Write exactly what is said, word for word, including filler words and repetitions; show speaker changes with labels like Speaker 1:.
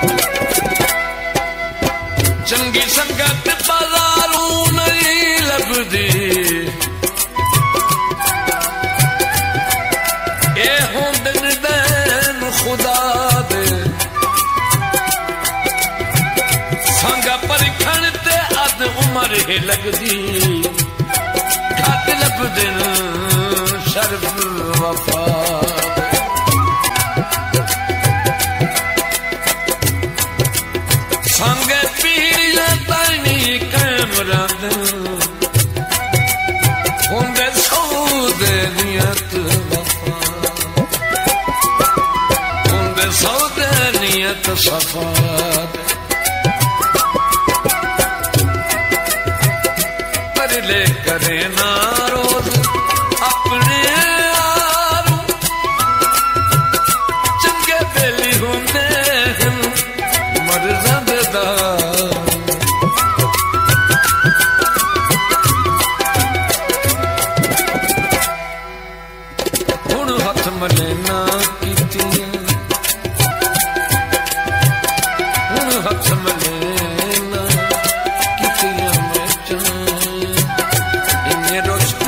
Speaker 1: चंगी संगत बाजारों नहीं लभदी ए होंदन दैन खुदा दे संगा परिखण ते अद उमर ही लगदी घट लभदन शर्फ वफा संगे पीर तानी कैमरान होंदे सौदे नियत वफा होंदे सौदे नियत सफा पर ले करे ना रोज अपने आरू चंगे बेली होंदे मर्ज़द दा हुण हथ मले ना कीतियां हुण हथ मले ना कीतियां मैं चां इन्ने रोज